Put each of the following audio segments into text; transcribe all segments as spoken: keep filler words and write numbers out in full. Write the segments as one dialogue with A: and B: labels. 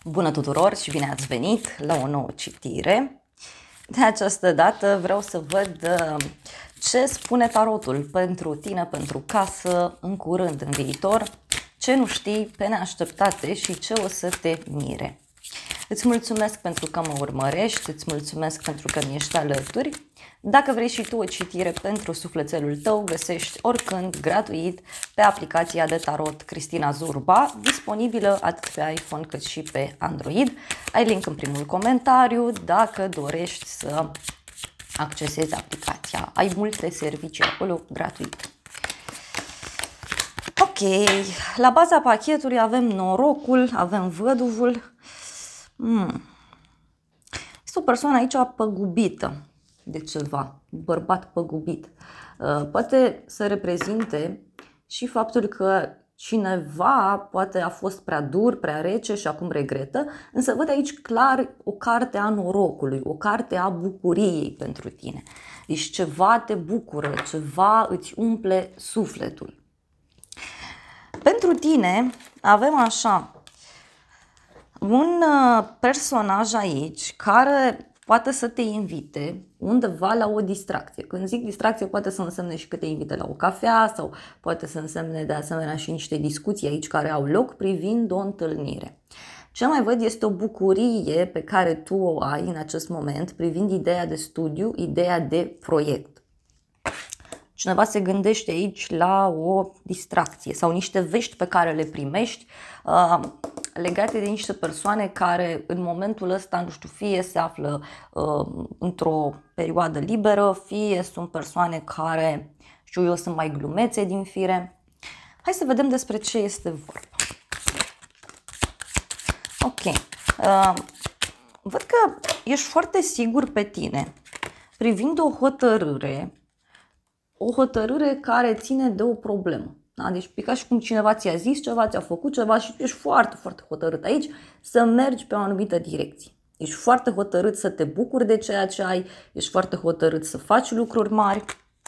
A: Bună tuturor și bine ați venit la o nouă citire. De această dată vreau să văd ce spune tarotul pentru tine, pentru casă, în curând, în viitor, ce nu știi pe neașteptate și ce o să te mire. Îți mulțumesc pentru că mă urmărești, îți mulțumesc pentru că mi ești alături. Dacă vrei și tu o citire pentru sufletelul tău, găsești oricând gratuit pe aplicația de tarot Cristina Zurba, disponibilă atât pe iPhone cât și pe Android. Ai link în primul comentariu dacă dorești să accesezi aplicația. Ai multe servicii acolo gratuit. Ok, la baza pachetului avem norocul, avem văduvul. Hmm. Este o persoană aici păgubită de ceva, un bărbat păgubit. Uh, poate să reprezinte și faptul că cineva poate a fost prea dur, prea rece și acum regretă, însă văd aici clar o carte a norocului, o carte a bucuriei pentru tine. Deci ceva te bucură, ceva îți umple sufletul. Pentru tine avem așa un personaj aici care poate să te invite undeva la o distracție. Când zic distracție, poate să însemne și că te invite la o cafea sau poate să însemne de asemenea și niște discuții aici care au loc privind o întâlnire. Ce mai văd este o bucurie pe care tu o ai în acest moment privind ideea de studiu, ideea de proiect. Cineva se gândește aici la o distracție sau niște vești pe care le primești uh, legate de niște persoane care în momentul ăsta, nu știu, fie se află uh, într-o perioadă liberă, fie sunt persoane care, știu eu, sunt mai glumețe din fire. Hai să vedem despre ce este vorba. Ok. Uh, văd că ești foarte sigur pe tine privind o hotărâre, o hotărâre care ține de o problemă. Da? Deci e ca și cum cineva ți-a zis ceva, ți-a făcut ceva și tu ești foarte, foarte hotărât aici să mergi pe o anumită direcție. Ești foarte hotărât să te bucuri de ceea ce ai, ești foarte hotărât să faci lucruri mari.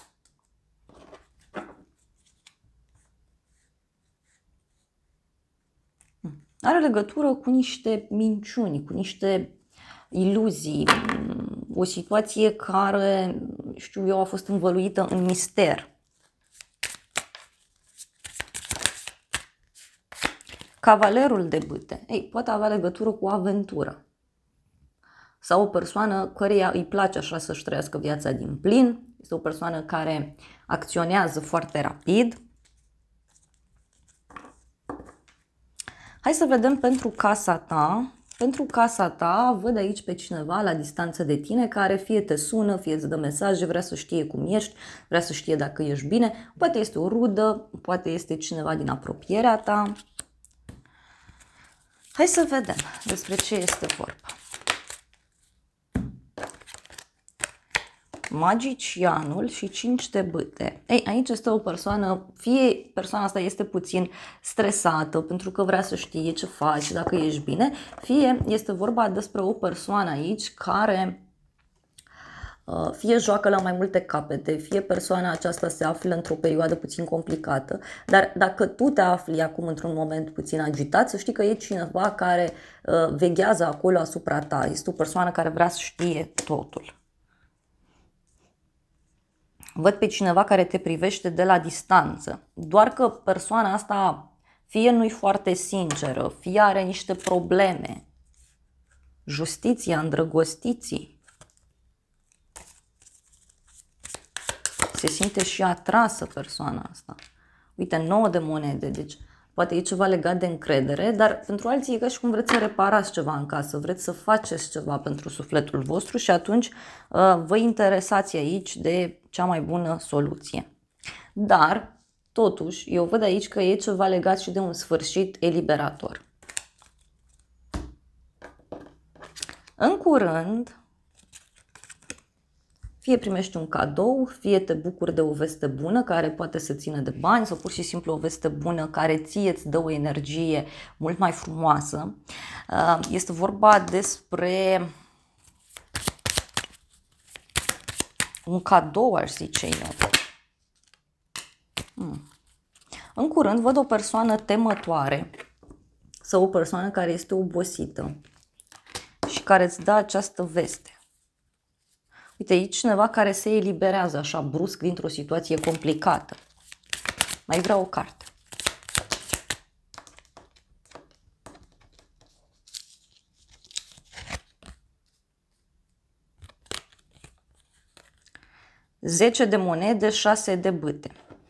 A: Are legătură cu niște minciuni, cu niște iluzii, o situație care, știu eu, a fost învăluită în mister. Cavalerul de bâte. Ei, poate avea legătură cu o aventură. Sau o persoană căreia îi place așa să-și trăiască viața din plin. Este o persoană care acționează foarte rapid. Hai să vedem pentru casa ta. Pentru casa ta văd aici pe cineva la distanță de tine care fie te sună, fie îți dă mesaje, vrea să știe cum ești, vrea să știe dacă ești bine. Poate este o rudă, poate este cineva din apropierea ta. Hai să vedem despre ce este vorba. Magicianul și cinci de bâte. Ei, aici este o persoană, fie persoana asta este puțin stresată pentru că vrea să știe ce faci, dacă ești bine, fie este vorba despre o persoană aici care fie joacă la mai multe capete, fie persoana aceasta se află într-o perioadă puțin complicată, dar dacă tu te afli acum într-un moment puțin agitat, să știi că e cineva care uh, veghează acolo asupra ta, este o persoană care vrea să știe totul. Văd pe cineva care te privește de la distanță, doar că persoana asta fie nu-i foarte sinceră, fie are niște probleme, justiția, îndrăgostiții. Se simte și atrasă persoana asta. Uite, nouă de monede, deci poate e ceva legat de încredere, dar pentru alții e ca și cum vreți să reparați ceva în casă, vreți să faceți ceva pentru sufletul vostru și atunci uh, vă interesați aici de cea mai bună soluție. Dar, totuși, eu văd aici că e ceva legat și de un sfârșit eliberator. În curând, fie primești un cadou, fie te bucuri de o veste bună care poate să țină de bani sau pur și simplu o veste bună care ție îți dă o energie mult mai frumoasă. Este vorba despre un cadou, aș zice eu. Hmm. În curând văd o persoană temătoare sau o persoană care este obosită și care îți dă această veste. Uite, aici cineva care se eliberează așa brusc dintr-o situație complicată. Mai vreau o carte. zece de monede, șase de bâte.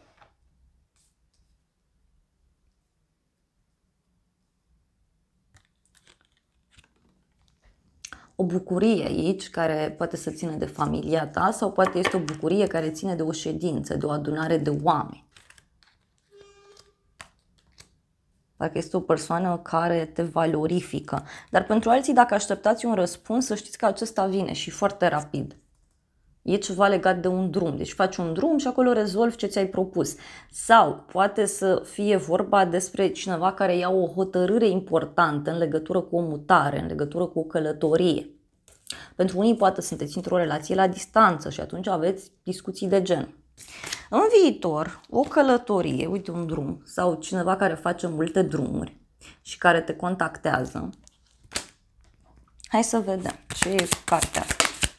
A: O bucurie aici care poate să țină de familia ta sau poate este o bucurie care ține de o ședință, de o adunare de oameni. Dacă este o persoană care te valorifică. Dar pentru alții, dacă așteptați un răspuns, să știți că acesta vine și foarte rapid. E ceva legat de un drum. Deci faci un drum și acolo rezolvi ce ți-ai propus. Sau poate să fie vorba despre cineva care ia o hotărâre importantă în legătură cu o mutare, în legătură cu o călătorie. Pentru unii poate sunteți într-o relație la distanță și atunci aveți discuții de gen. În viitor, o călătorie, uite un drum, sau cineva care face multe drumuri și care te contactează. Hai să vedem ce e cartea asta.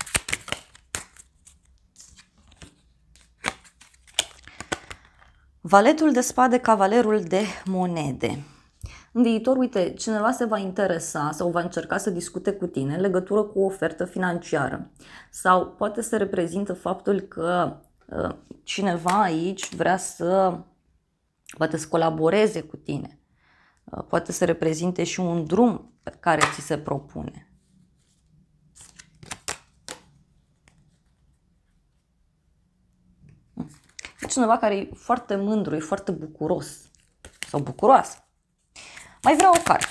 A: Valetul de spade, cavalerul de monede. În viitor, uite, cineva se va interesa sau va încerca să discute cu tine în legătură cu o ofertă financiară. Sau poate să reprezintă faptul că uh, cineva aici vrea să, poate să colaboreze cu tine. Uh, poate să reprezinte și un drum pe care ți se propune. E cineva care e foarte mândru, e foarte bucuros sau bucuroasă. Mai vreau o carte.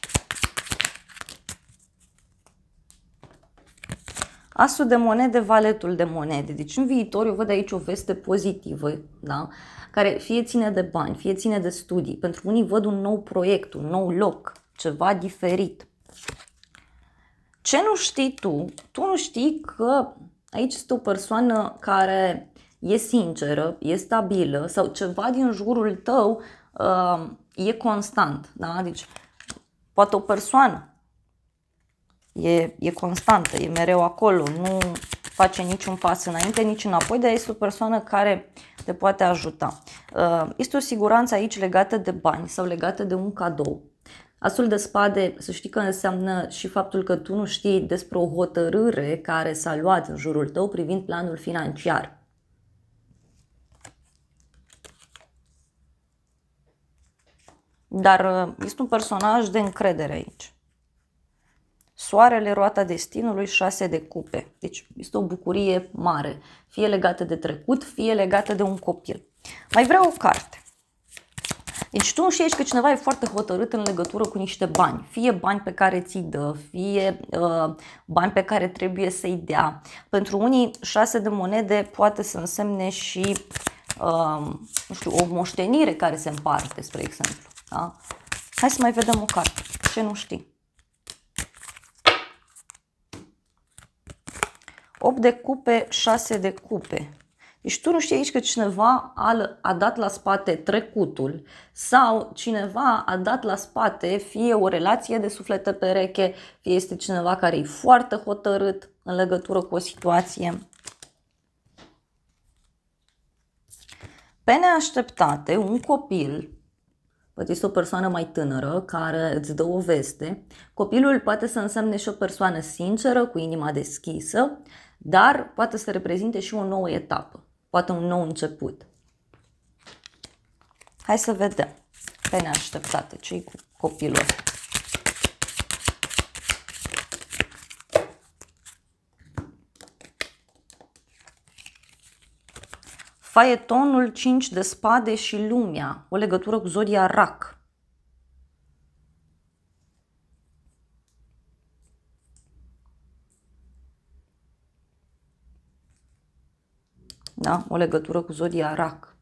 A: Asul de monede, valetul de monede. Deci în viitor eu văd aici o veste pozitivă, da? Care fie ține de bani, fie ține de studii. Pentru unii văd un nou proiect, un nou loc, ceva diferit. Ce nu știi tu? Tu nu știi că aici este o persoană care e sinceră, e stabilă sau ceva din jurul tău uh, e constant. Da? Deci poate o persoană e, e constantă, e mereu acolo, nu face niciun pas înainte, nici înapoi, dar este o persoană care te poate ajuta. Uh, este o siguranță aici legată de bani sau legată de un cadou. Asul de spade, să știi că înseamnă și faptul că tu nu știi despre o hotărâre care s-a luat în jurul tău privind planul financiar. Dar este un personaj de încredere aici. Soarele, roata destinului, șase de cupe. Deci este o bucurie mare, fie legată de trecut, fie legată de un copil. Mai vreau o carte. Deci tu nu știi că cineva e foarte hotărât în legătură cu niște bani. Fie bani pe care ți-i dă, fie uh, bani pe care trebuie să-i dea. Pentru unii, șase de monede poate să însemne și uh, nu știu, o moștenire care se împarte, spre exemplu. Da? Hai să mai vedem o carte. Ce nu știi? opt de cupe, șase de cupe. Deci tu nu știi aici că cineva a, a dat la spate trecutul sau cineva a dat la spate fie o relație de suflete pereche, fie este cineva care e foarte hotărât în legătură cu o situație. Pe neașteptate, un copil, poate este o persoană mai tânără care îți dă o veste. Copilul poate să însemne și o persoană sinceră, cu inima deschisă, dar poate să reprezinte și o nouă etapă, poate un nou început. Hai să vedem pe neașteptate ce-i cu copilul ăsta. Faetonul, cinci de spade și lumea, o legătură cu zodia Rac. Da? O legătură cu zodia Rac.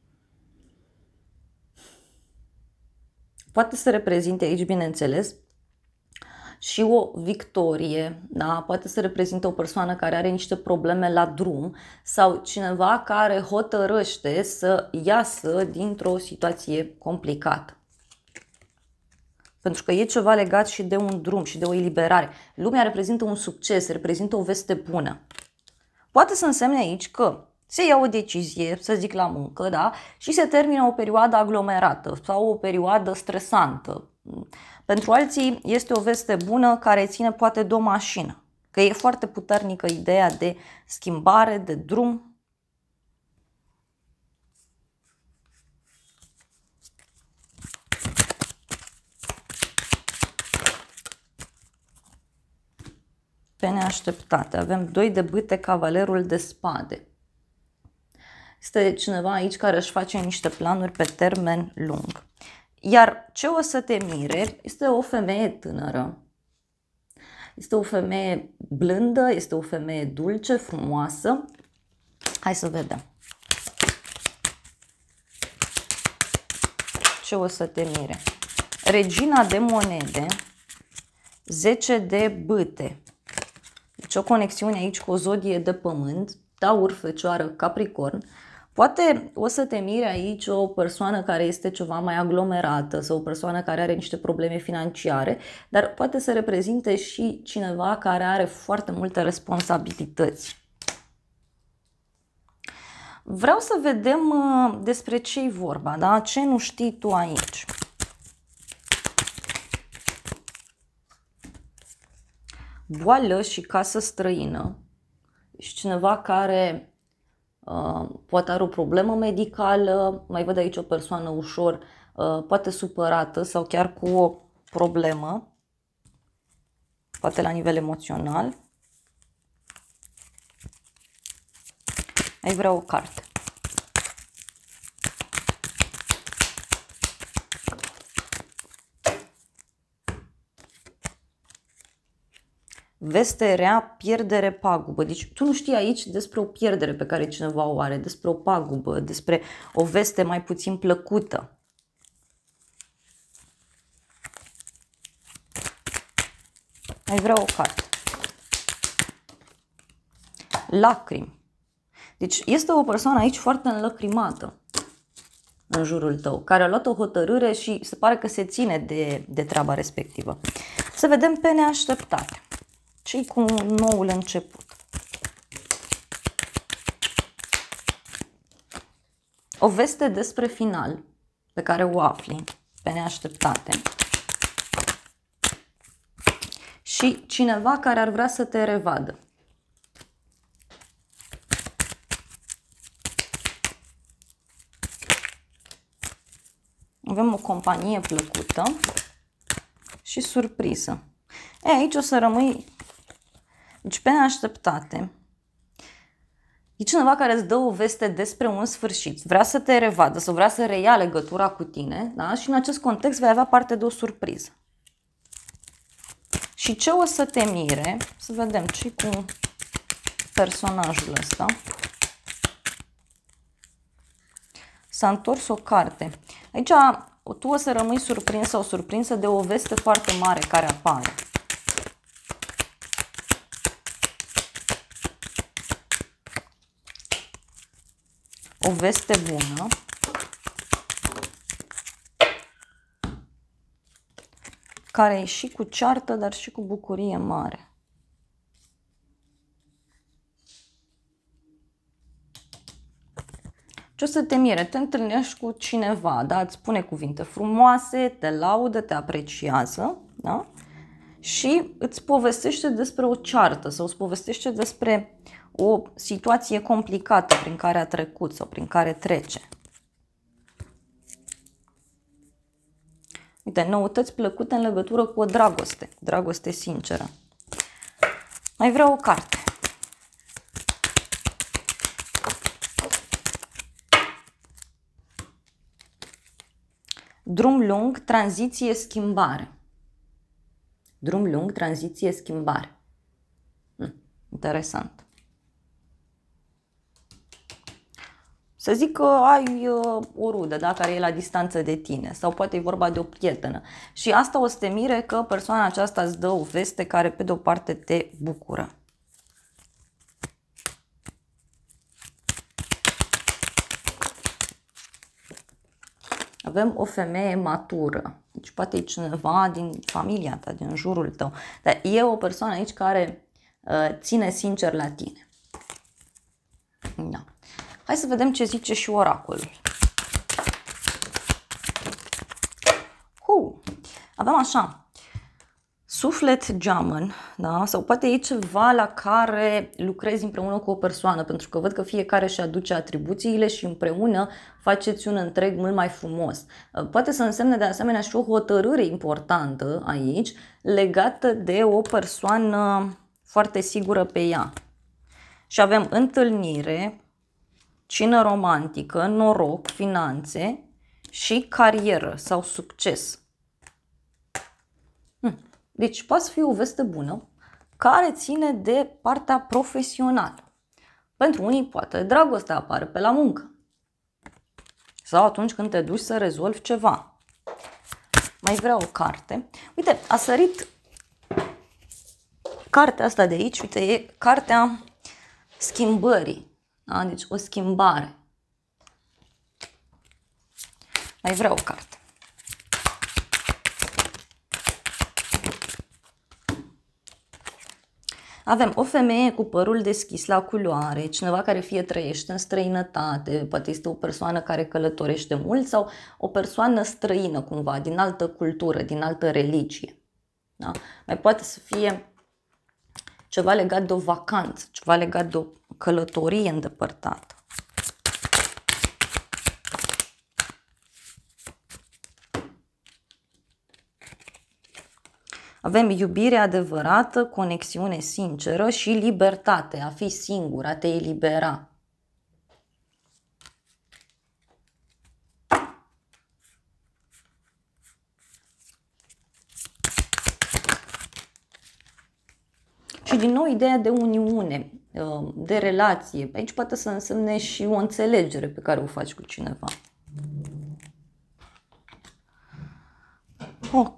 A: Poate să reprezinte aici, bineînțeles, și o victorie, da? Poate să reprezinte o persoană care are niște probleme la drum sau cineva care hotărăște să iasă dintr-o situație complicată. Pentru că e ceva legat și de un drum și de o eliberare. Lumea reprezintă un succes, reprezintă o veste bună. Poate să însemne aici că se ia o decizie, să zic la muncă, da? Și se termină o perioadă aglomerată sau o perioadă stresantă. Pentru alții este o veste bună care ține poate de o mașină. Că e foarte puternică ideea de schimbare, de drum. Pe neașteptate. Avem doi de bâte, cavalerul de spade. Este cineva aici care își face niște planuri pe termen lung. Iar ce o să te mire este o femeie tânără. Este o femeie blândă, este o femeie dulce, frumoasă. Hai să vedem. Ce o să te mire? Regina de monede, zece de bâte. Deci o conexiune aici cu o zodie de pământ, Taur, Fecioară, Capricorn. Poate o să te mire aici o persoană care este ceva mai aglomerată sau o persoană care are niște probleme financiare, dar poate să reprezinte și cineva care are foarte multe responsabilități. Vreau să vedem despre ce-i vorba, da? Ce nu știi tu aici? Boală și casă străină. Și cineva care uh, poate are o problemă medicală, mai văd aici o persoană ușor, uh, poate supărată sau chiar cu o problemă, poate la nivel emoțional. Aici vreau o carte. Veste rea, pierdere, pagubă. Deci tu nu știi aici despre o pierdere pe care cineva o are, despre o pagubă, despre o veste mai puțin plăcută. Ai vrea o carte. Lacrimi. Deci este o persoană aici foarte înlăcrimată în jurul tău, care a luat o hotărâre și se pare că se ține de, de treaba respectivă. Să vedem pe neașteptate. Ce-i cu noul început? O veste despre final pe care o afli pe neașteptate. Și cineva care ar vrea să te revadă. Avem o companie plăcută și surpriză. E, aici o să rămâi, deci pe neașteptate. E cineva care îți dă o veste despre un sfârșit. Vrea să te revadă sau vrea să reia legătura cu tine, da? Și în acest context vei avea parte de o surpriză. Și ce o să te mire? Să vedem ce cu personajul ăsta. S-a întors o carte. Aici tu o să rămâi surprins sau surprinsă de o veste foarte mare care apare. O veste bună. Care e și cu ceartă, dar și cu bucurie mare. Ce o să te mire? Te întâlnești cu cineva, da? Îți spune cuvinte frumoase, te laudă, te apreciază, da? Și îți povestește despre o ceartă sau îți povestește despre o situație complicată prin care a trecut sau prin care trece. Uite, noutăți plăcute în legătură cu o dragoste, dragoste sinceră. Mai vreau o carte. Drum lung, tranziție, schimbare. Drum lung, tranziție, schimbare. Hm, interesant. Să zic că ai uh, o rudă, da, care e la distanță de tine sau poate e vorba de o prietenă și asta o să te mire că persoana aceasta îți dă o veste care pe de o parte te bucură. avem o femeie matură. Deci poate e cineva din familia ta, din jurul tău. Dar e o persoană aici care uh, ține sincer la tine. Da. Hai să vedem ce zice și oracolul. Uh, avem așa. Suflet geamăn, da? Sau poate e ceva la care lucrezi împreună cu o persoană, pentru că văd că fiecare își aduce atribuțiile și împreună faceți un întreg mult mai frumos. Poate să însemne de asemenea și o hotărâre importantă aici, legată de o persoană foarte sigură pe ea. Și avem întâlnire, cină romantică, noroc, finanțe și carieră sau succes. Hm. Deci poate să fie o veste bună care ține de partea profesională. Pentru unii poate dragostea apare pe la muncă. Sau atunci când te duci să rezolvi ceva. Mai vreau o carte. Uite, a sărit cartea asta de aici. Uite, e cartea schimbării. Da? Deci o schimbare. Mai vreau o carte. Avem o femeie cu părul deschis la culoare, cineva care fie trăiește în străinătate, poate este o persoană care călătorește mult sau o persoană străină cumva, din altă cultură, din altă religie. Da? Mai poate să fie ceva legat de o vacanță, ceva legat de o călătorie îndepărtată. Avem iubire adevărată, conexiune sinceră și libertate, a fi singur, a te elibera. Și din nou ideea de uniune, de relație. Aici poate să însemne și o înțelegere pe care o faci cu cineva. Ok.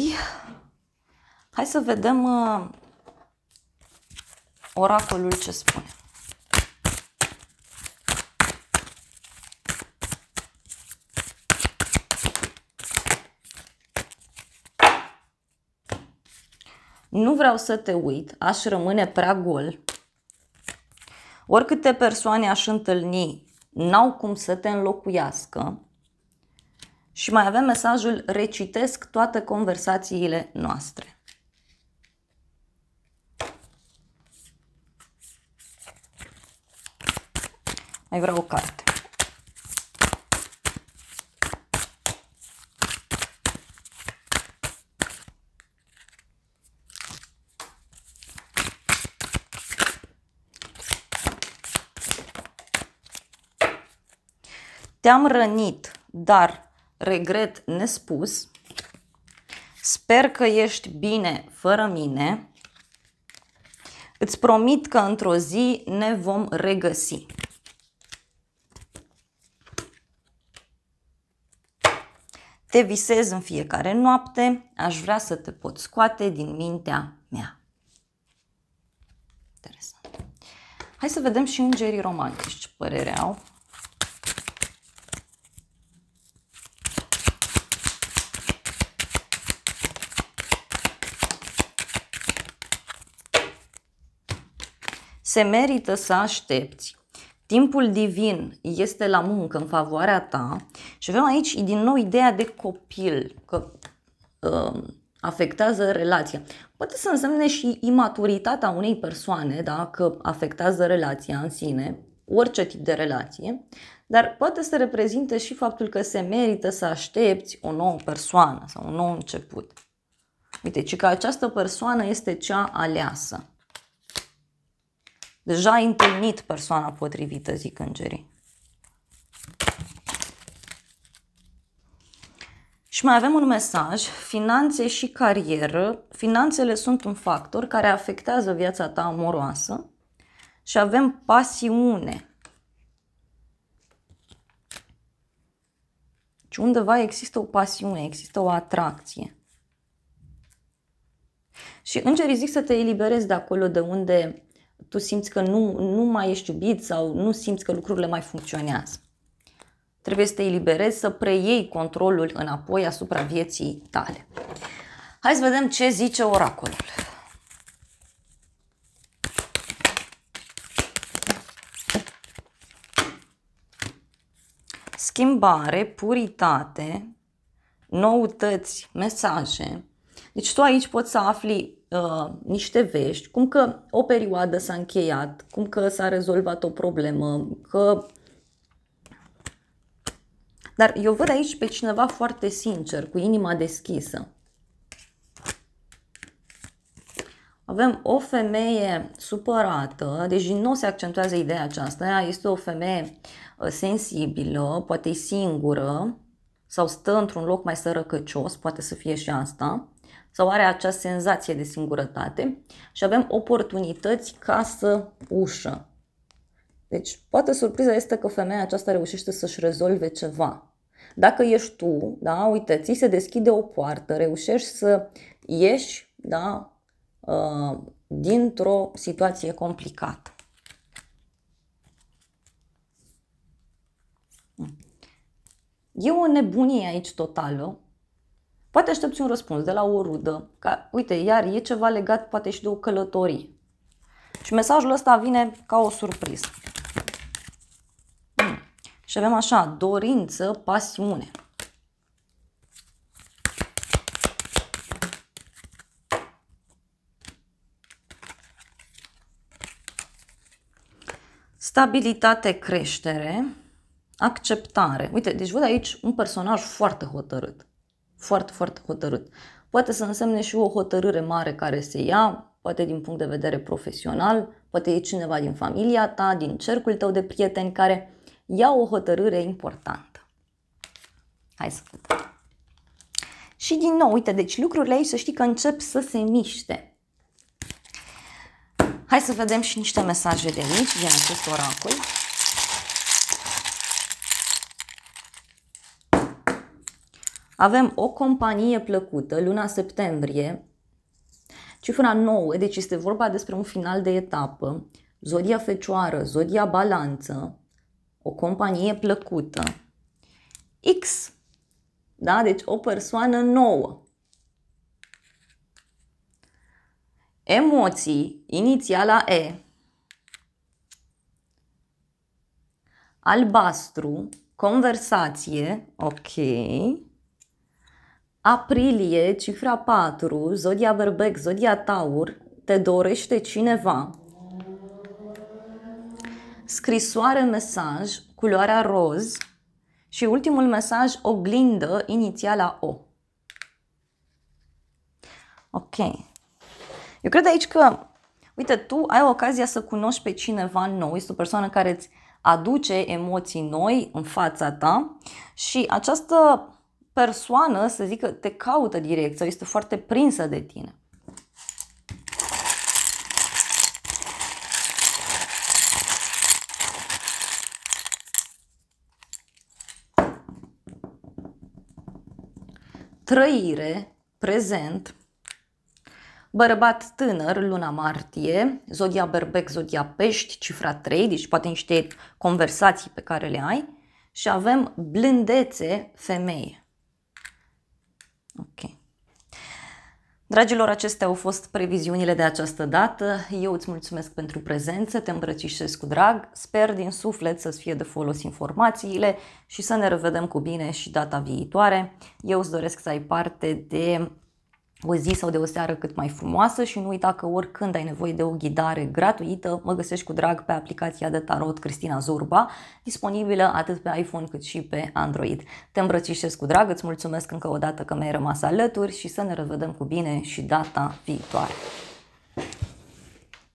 A: Hai să vedem uh, oracolul ce spune. Nu vreau să te uit, aș rămâne prea gol. Oricâte persoane aș întâlni, n-au cum să te înlocuiască. Și mai avem mesajul, recitesc toate conversațiile noastre. Mai vreau o carte. Te-am rănit, dar regret nespus. Sper că ești bine fără mine. Îți promit că într-o zi ne vom regăsi. Te visez în fiecare noapte, aș vrea să te pot scoate din mintea mea. Interesant. Hai să vedem și îngerii romantici ce părere au. Se merită să aștepți. Timpul divin este la muncă în favoarea ta și avem aici din nou ideea de copil, că uh, afectează relația. Poate să însemne și imaturitatea unei persoane, da? Că afectează relația în sine, orice tip de relație, dar poate să reprezinte și faptul că se merită să aștepți o nouă persoană sau un nou început. Uite, ci că această persoană este cea aleasă. Deja ai întâlnit persoana potrivită, zic îngerii. Și mai avem un mesaj, finanțe și carieră. Finanțele sunt un factor care afectează viața ta amoroasă și avem pasiune. Și undeva există o pasiune, există o atracție. Și îngerii zic să te eliberezi de acolo de unde tu simți că nu, nu mai ești iubit sau nu simți că lucrurile mai funcționează. Trebuie să te eliberezi, să preiei controlul înapoi asupra vieții tale. Hai să vedem ce zice oracolul. Schimbare, puritate, noutăți, mesaje. Deci tu aici poți să afli uh, niște vești, cum că o perioadă s-a încheiat, cum că s-a rezolvat o problemă, că... Dar eu văd aici pe cineva foarte sincer, cu inima deschisă. Avem o femeie supărată, deci din nou se accentuează ideea aceasta. Ea este o femeie sensibilă, poate e singură sau stă într-un loc mai sărăcăcios, poate să fie și asta, sau are acea senzație de singurătate și avem oportunități ca să ușă. Deci poate surpriza este că femeia aceasta reușește să-și rezolve ceva. Dacă ești tu, da, uite, ți se deschide o poartă, reușești să ieși, da, uh, dintr-o situație complicată. E o nebunie aici totală. Poate aștepți un răspuns de la o rudă. Ca, uite, iar e ceva legat poate și de o călătorie. Și mesajul ăsta vine ca o surpriză. Hmm. Și avem așa, dorință, pasiune. Stabilitate, creștere, acceptare. Uite, deci văd aici un personaj foarte hotărât. Foarte, foarte hotărât. Poate să însemne și o hotărâre mare care se ia, poate din punct de vedere profesional, poate e cineva din familia ta, din cercul tău de prieteni care ia o hotărâre importantă. Hai să vedem. Și din nou, uite, deci lucrurile aici să știi că încep să se miște. Hai să vedem și niște mesaje de aici, din acest oracol. Avem o companie plăcută, luna septembrie, cifra nouă, deci este vorba despre un final de etapă, zodia Fecioară, zodia Balanță, o companie plăcută, X, da? Deci o persoană nouă. Emoții, inițiala E, albastru, conversație, ok, aprilie, cifra patru, zodia Berbec, zodia Taur, te dorește cineva, scrisoare, mesaj, culoarea roz și ultimul mesaj, oglindă, inițiala O. Ok. Eu cred aici că, uite, tu ai ocazia să cunoști pe cineva nou, este o persoană care îți aduce emoții noi în fața ta și această persoană, să zic că te caută direct sau este foarte prinsă de tine. Trăire, prezent, bărbat tânăr, luna martie, zodia Berbec, zodia Pești, cifra trei, deci poate niște conversații pe care le ai și avem blândețe, femeie. Ok. Dragilor, acestea au fost previziunile de această dată. Eu îți mulțumesc pentru prezență, te îmbrățișez cu drag. Sper din suflet să-ți fie de folos informațiile și să ne revedem cu bine și data viitoare. Eu îți doresc să ai parte de o zi sau de o seară cât mai frumoasă și nu uita că oricând ai nevoie de o ghidare gratuită, mă găsești cu drag pe aplicația de tarot Cristina Zurba, disponibilă atât pe iPhone cât și pe Android. Te îmbrățișez cu drag, îți mulțumesc încă o dată că mi-ai rămas alături și să ne revedem cu bine și data viitoare.